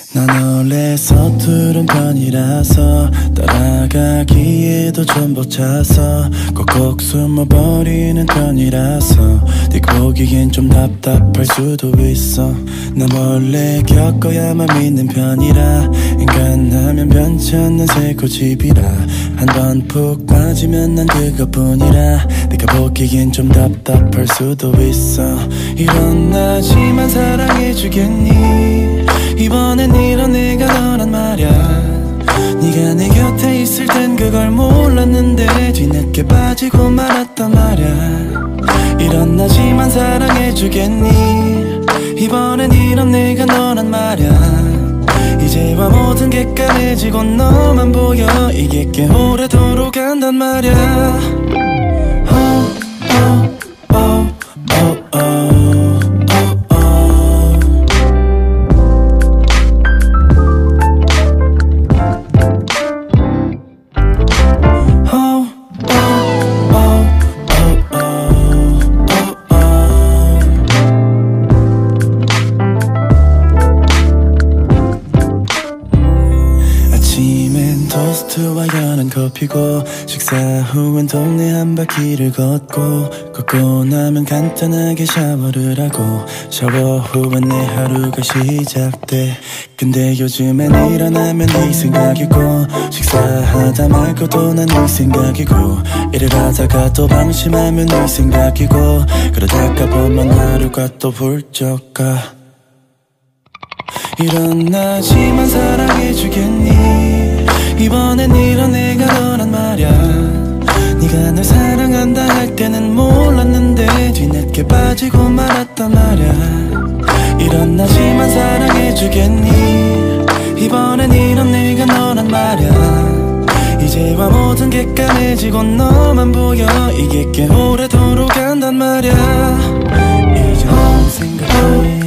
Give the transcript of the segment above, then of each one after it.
난 원래 서투른 편이라서 따라가기에도 좀 벅차서 꼭꼭 숨어버리는 편이라서 네 보기엔 좀 답답할 수도 있어. 난 원래 겪어야만 믿는 편이라 인간하면 변치 않는 새고집이라 한번 푹 빠지면 난 그것뿐이라 네가 보기엔 좀 답답할 수도 있어. 일어나지만 사랑해주겠니? 이번엔 이런 내가 너란 말야. 네가 내 곁에 있을 땐 그걸 몰랐는데 뒤늦게 빠지고 말았단 말야. 일어나지만 사랑해주겠니? 이번엔 이런 내가 너란 말야. 이제와 모든 게 까매지고 너만 보여. 이게 꽤 오래도록 간단 말야. 토스트와 연한 커피고 식사 후엔 동네 한 바퀴를 걷고 나면 간단하게 샤워를 하고 샤워 후엔 내 하루가 시작돼. 근데 요즘엔 일어나면 네 생각이고 식사하다 말고도 난 네 생각이고 일을 하다가 또 방심하면 네 생각이고 그러다가 보면 하루가 또 훌쩍 가. 일어나지만 사랑해주겠니? 이번엔 이런 내가 너란 말야. 네가 날 사랑한다 할 때는 몰랐는데 뒤늦게 빠지고 말았단 말야. 일어나지만 사랑해주겠니? 이번엔 이런 내가 너란 말야. 이제와 모든 게 까매지고 너만 보여. 이게 꽤 오래도록 간단 말야. 이제 너만 생각해.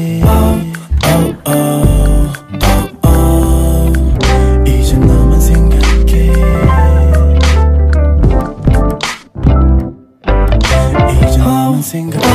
이제 너만 생각해. 이제 너만 생각해.